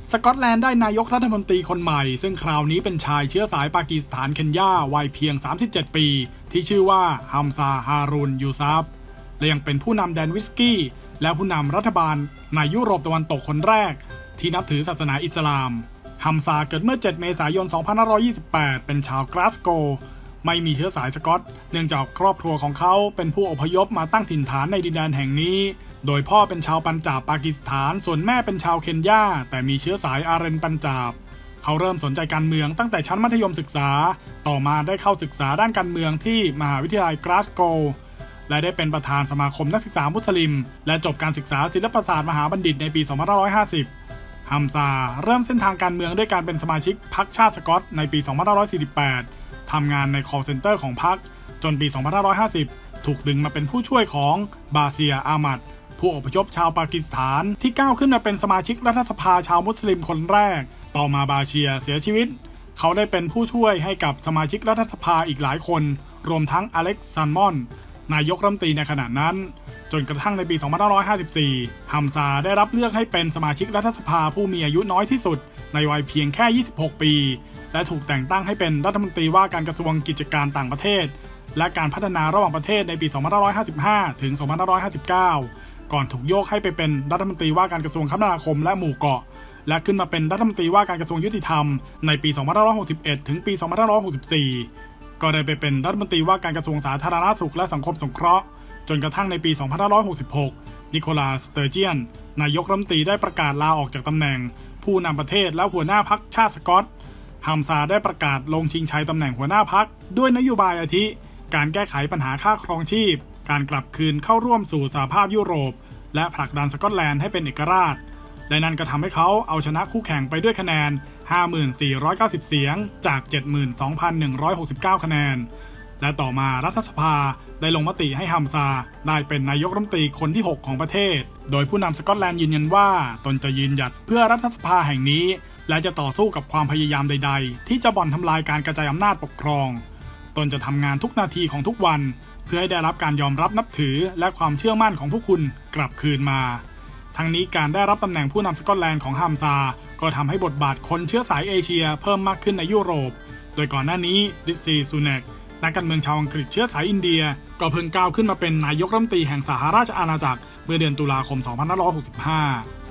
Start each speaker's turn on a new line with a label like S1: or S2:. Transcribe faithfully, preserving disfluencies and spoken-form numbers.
S1: สกอตแลนด์ได้นายกรัฐมนตรีคนใหม่ซึ่งคราวนี้เป็นชายเชื้อสายปากีสถานเคนยาวัยเพียงสามสิบเจ็ดปีที่ชื่อว่าฮัมซาฮารุนยูซัฟและยังเป็นผู้นำแดนวิสกี้และผู้นำรัฐบาลในยุโรปตะวันตกคนแรกที่นับถือศาสนาอิสลามฮัมซาเกิดเมื่อเจ็ดเมษายนสองพันห้าร้อยยี่สิบแปดเป็นชาวกลาสโกว์ไม่มีเชื้อสายสกอตเนื่องจากครอบครัวของเขาเป็นผู้อพยพมาตั้งถิ่นฐานในดินแดนแห่งนี้โดยพ่อเป็นชาวปัญจาบปากีสถานส่วนแม่เป็นชาวเคนยาแต่มีเชื้อสายอาเรนปัญจาบเขาเริ่มสนใจการเมืองตั้งแต่ชั้นมัธยมศึกษาต่อมาได้เข้าศึกษาด้านการเมืองที่มหาวิทยาลัยกลาสโกว์และได้เป็นประธานสมาคมนักศึกษามุสลิมและจบการศึกษาศิลปศาสตร์มหาบัณฑิตในปีสองพันห้าร้อยห้าสิบฮัมซาเริ่มเส้นทางการเมืองด้วยการเป็นสมาชิกพรรคชาติสกอตในปีสองพันห้าร้อยสี่สิบแปดทำงานใน call center ของพรรคจนปีสองพันห้าร้อยห้าสิบถูกดึงมาเป็นผู้ช่วยของบาเซียอามัดผู้อพยพชาวปากีสถานที่ก้าวขึ้นมาเป็นสมาชิกรัฐสภาชาวมุสลิมคนแรกต่อมาบาเชียเสียชีวิตเขาได้เป็นผู้ช่วยให้กับสมาชิกรัฐสภาอีกหลายคนรวมทั้งอเล็กซันมอนนายกรัฐมนตรีในขณะนั้นจนกระทั่งในปีสองพันห้าร้อยห้าสิบสี่ฮัมซาได้รับเลือกให้เป็นสมาชิกรัฐสภาผู้มีอายุน้อยที่สุดในวัยเพียงแค่ยี่สิบหกปีและถูกแต่งตั้งให้เป็นรัฐมนตรีว่าการกระทรวงกิจการต่างประเทศและการพัฒนาระหว่างประเทศในปีสองพันห้าร้อยห้าสิบห้าถึงสองพันห้าร้อยห้าสิบเก้าก่อนถูกโยกให้ไปเป็นรัฐมนตรีว่าการกระทรวงคมนาคมและหมู่เกาะและขึ้นมาเป็นรัฐมนตรีว่าการกระทรวงยุติธรรมในปีสองพันห้าร้อยหกสิบเอ็ดถึงปีสองพันห้าร้อยหกสิบสี่ก็ได้ไปเป็นรัฐมนตรีว่าการกระทรวงสาธารณสุขและสังคมสงเคราะห์จนกระทั่งในปีสองพันห้าร้อยหกสิบหกนิโคลัส สเตอร์เจียนนายกรัฐมนตรีได้ประกาศลาออกจากตำแหน่งผู้นำประเทศและหัวหน้าพรรคชาติสกอตฮัมซาได้ประกาศลงชิงชัยตำแหน่งหัวหน้าพรรคด้วยนโยบายอาทิการแก้ไขปัญหาค่าครองชีพการกลับคืนเข้าร่วมสู่สหภาพยุโรปและผลักดันสกอตแลนด์ให้เป็นเอกราชและนั่นก็ทำให้เขาเอาชนะคู่แข่งไปด้วยคะแนน ห้าหมื่นสี่ร้อยเก้าสิบ เสียงจาก เจ็ดหมื่นสองพันหนึ่งร้อยหกสิบเก้า คะแนนและต่อมารัฐสภาได้ลงมติให้ฮัมซาได้เป็นนายกรัฐมนตรีคนที่หกของประเทศโดยผู้นำสกอตแลนด์ยืนยันว่าตนจะยืนหยัดเพื่อรัฐสภาแห่งนี้และจะต่อสู้กับความพยายามใดๆที่จะบ่อนทำลายการกระจายอำนาจปกครองตนจะทำงานทุกนาทีของทุกวันเพื่อให้ได้รับการยอมรับนับถือและความเชื่อมั่นของผู้คุณกลับคืนมาทั้งนี้การได้รับตำแหน่งผู้นำสกอตแลนด์ของฮัมซาก็ทำให้บทบาทคนเชื้อสายเอเชียเพิ่มมากขึ้นในยุโรปโดยก่อนหน้านี้ริชซี ซูแนกนักการเมืองชาวอังกฤษเชื้อสายอินเดียก็เพิ่งก้าวขึ้นมาเป็นนายกรัฐมนตรีแห่งสหราชอาณาจักรเมื่อเดือนตุลาคมสองพันห้าร้อยหกสิบห้า